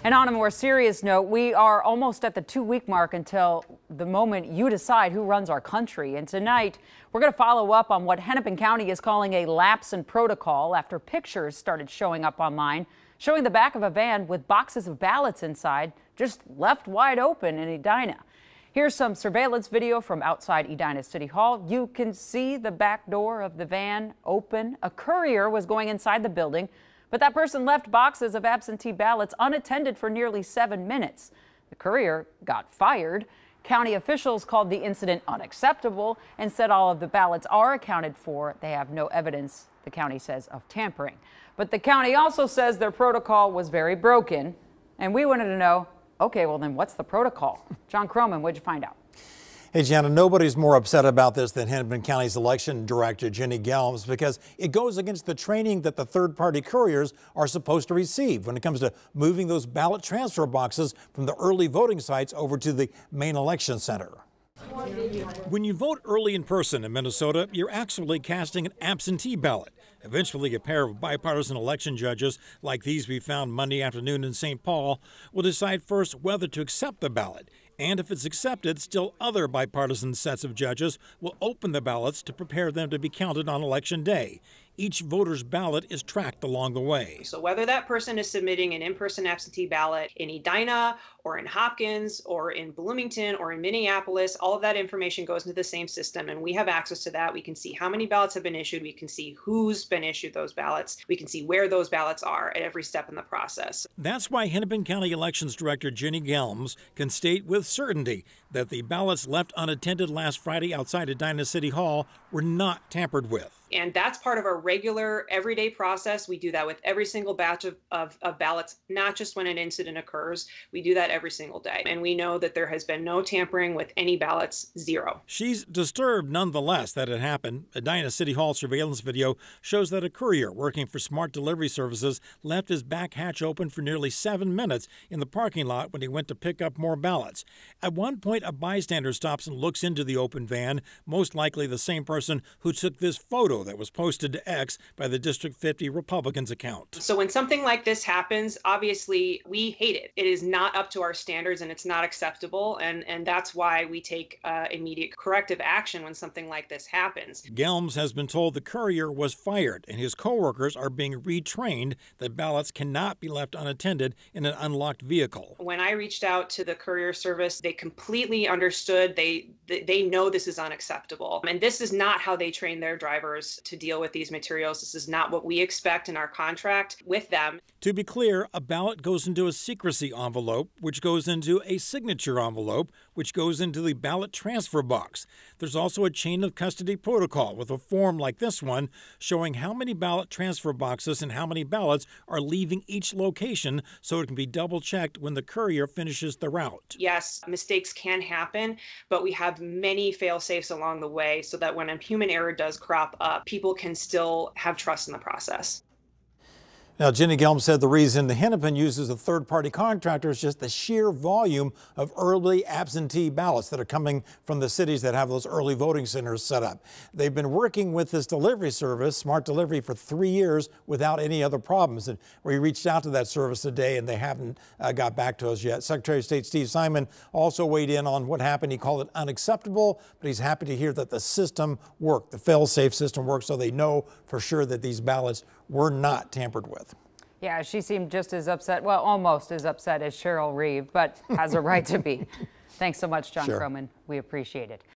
And on a more serious note, we are almost at the 2-week mark until the moment you decide who runs our country. And tonight, we're going to follow up on what Hennepin County is calling a lapse in protocol after pictures started showing up online showing the back of a van with boxes of ballots inside just left wide open in Edina. Here's some surveillance video from outside Edina City Hall. You can see the back door of the van open. A courier was going inside the building, but that person left boxes of absentee ballots unattended for nearly 7 minutes. The courier got fired. County officials called the incident unacceptable and said all of the ballots are accounted for. They have no evidence, the county says, of tampering. But the county also says their protocol was very broken. And we wanted to know, okay, well then what's the protocol? John Croman, what'd you find out? Hey, Jana, nobody's more upset about this than Hennepin County's election director, Jenny Gelms, because it goes against the training that the third-party couriers are supposed to receive when it comes to moving those ballot transfer boxes from the early voting sites over to the main election center. When you vote early in person in Minnesota, you're actually casting an absentee ballot. Eventually, a pair of bipartisan election judges, like these we found Monday afternoon in St. Paul, will decide first whether to accept the ballot. And if it's accepted, still other bipartisan sets of judges will open the ballots to prepare them to be counted on Election Day. Each voter's ballot is tracked along the way. So whether that person is submitting an in-person absentee ballot in Edina or in Hopkins or in Bloomington or in Minneapolis, all of that information goes into the same system, and we have access to that. We can see how many ballots have been issued. We can see who's been issued those ballots. We can see where those ballots are at every step in the process. That's why Hennepin County Elections Director Jenny Gelms can state with certainty that the ballots left unattended last Friday outside Edina City Hall were not tampered with. And that's part of our regular everyday process. We do that with every single batch of ballots, not just when an incident occurs. We do that every single day. And we know that there has been no tampering with any ballots, zero. She's disturbed nonetheless that it happened. Edina City Hall surveillance video shows that a courier working for Smart Delivery Services left his back hatch open for nearly 7 minutes in the parking lot when he went to pick up more ballots. At one point, a bystander stops and looks into the open van, most likely the same person who took this photo that was posted to X by the District 50 Republicans account. So when something like this happens, obviously we hate it. It is not up to our standards and it's not acceptable. And that's why we take immediate corrective action when something like this happens. Gelms has been told the courier was fired and his co-workers are being retrained that ballots cannot be left unattended in an unlocked vehicle. When I reached out to the courier service, they completely understood. They know this is unacceptable. And this is not how they train their drivers to deal with these materials. This is not what we expect in our contract with them. To be clear, a ballot goes into a secrecy envelope, which goes into a signature envelope, which goes into the ballot transfer box. There's also a chain of custody protocol with a form like this one showing how many ballot transfer boxes and how many ballots are leaving each location so it can be double-checked when the courier finishes the route. Yes, mistakes can happen, but we have many fail-safes along the way so that when a human error does crop up, people can still have trust in the process. Now, Jenny Gelms said the reason the Hennepin uses a third-party contractor is just the sheer volume of early absentee ballots that are coming from the cities that have those early voting centers set up. They've been working with this delivery service, Smart Delivery, for 3 years without any other problems. And we reached out to that service today, and they haven't got back to us yet. Secretary of State Steve Simon also weighed in on what happened. He called it unacceptable, but he's happy to hear that the system worked, the fail-safe system worked, so they know for sure that these ballots were not tampered with. Yeah, she seemed just as upset, well, almost as upset as Cheryl Reeve, but has a right to be. Thanks so much, John Croman. We appreciate it.